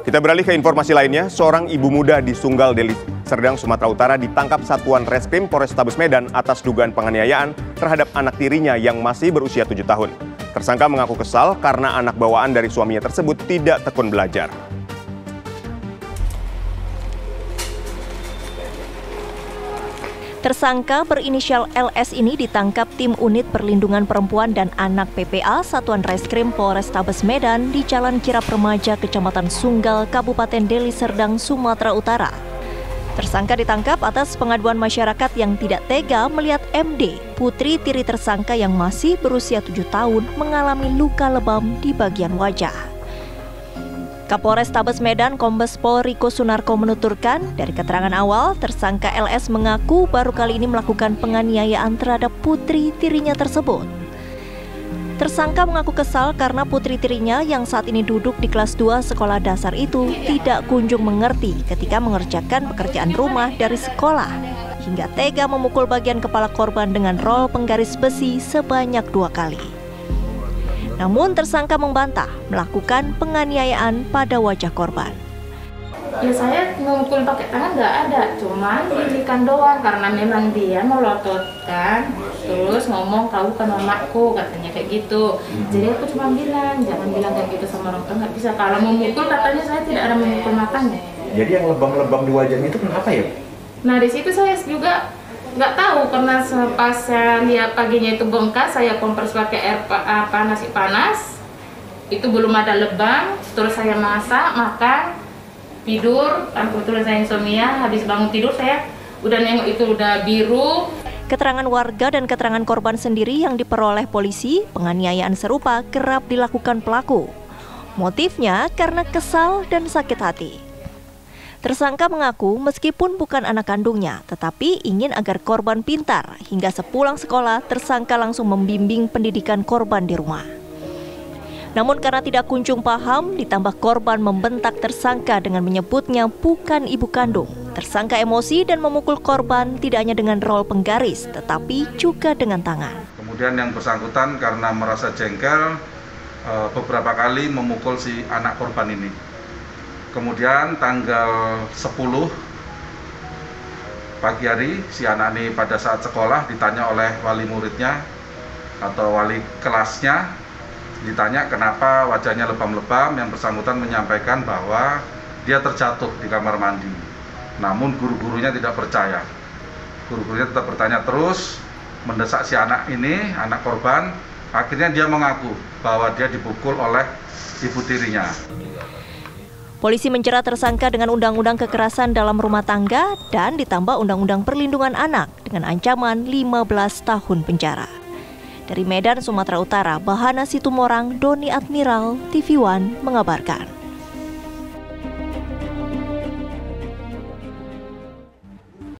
Kita beralih ke informasi lainnya, seorang ibu muda di Sunggal, Deli Serdang, Sumatera Utara ditangkap Satuan Reskrim Polrestabes Medan atas dugaan penganiayaan terhadap anak tirinya yang masih berusia 7 tahun. Tersangka mengaku kesal karena anak bawaan dari suaminya tersebut tidak tekun belajar. Tersangka berinisial LS ini ditangkap tim Unit Perlindungan Perempuan dan Anak PPA Satuan Reskrim Polrestabes Medan di Jalan Kirap Remaja, Kecamatan Sunggal, Kabupaten Deli Serdang, Sumatera Utara. Tersangka ditangkap atas pengaduan masyarakat yang tidak tega melihat MD, putri tiri tersangka yang masih berusia 7 tahun, mengalami luka lebam di bagian wajah. Kapolres Tabes Medan Kombes Pol Riko Sunarko menuturkan, dari keterangan awal, tersangka LS mengaku baru kali ini melakukan penganiayaan terhadap putri tirinya tersebut. Tersangka mengaku kesal karena putri tirinya yang saat ini duduk di kelas 2 sekolah dasar itu tidak kunjung mengerti ketika mengerjakan pekerjaan rumah dari sekolah, hingga tega memukul bagian kepala korban dengan rol penggaris besi sebanyak 2 kali. Namun tersangka membantah melakukan penganiayaan pada wajah korban. Ya saya memukul pakai tangan nggak ada, cuman dilikan doang karena memang dia melototkan, terus ngomong tahu kan mamaku, katanya kayak gitu. Jadi aku cuma bilang, jangan bilang kayak gitu sama orang tua, nggak bisa. Kalau memukul katanya saya tidak ada memukul matanya. Jadi yang lebam-lebam di wajahnya itu kenapa ya? Nah di situ saya juga nggak tahu, karena pas saya lihat paginya itu bengkak, saya kompres pakai air nasi panas, itu belum ada lebam, terus saya masak, makan, tidur, kebetulan saya insomnia, habis bangun tidur saya udah nengok itu udah biru. Keterangan warga dan keterangan korban sendiri yang diperoleh polisi, penganiayaan serupa kerap dilakukan pelaku. Motifnya karena kesal dan sakit hati. Tersangka mengaku meskipun bukan anak kandungnya, tetapi ingin agar korban pintar, hingga sepulang sekolah tersangka langsung membimbing pendidikan korban di rumah. Namun karena tidak kunjung paham, ditambah korban membentak tersangka dengan menyebutnya bukan ibu kandung. Tersangka emosi dan memukul korban tidak hanya dengan rol penggaris, tetapi juga dengan tangan. Kemudian yang bersangkutan karena merasa jengkel, beberapa kali memukul si anak korban ini. Kemudian tanggal 10 pagi hari, si anak ini pada saat sekolah ditanya oleh wali muridnya atau wali kelasnya, ditanya kenapa wajahnya lebam-lebam. Yang bersangkutan menyampaikan bahwa dia terjatuh di kamar mandi. Namun guru-gurunya tidak percaya. Guru-gurunya tetap bertanya terus, mendesak si anak ini, anak korban. Akhirnya dia mengaku bahwa dia dipukul oleh ibu tirinya. Polisi menjerat tersangka dengan Undang-Undang Kekerasan dalam Rumah Tangga dan ditambah Undang-Undang Perlindungan Anak dengan ancaman 15 tahun penjara. Dari Medan, Sumatera Utara, Bahana Situmorang, Doni Admiral, TV One mengabarkan.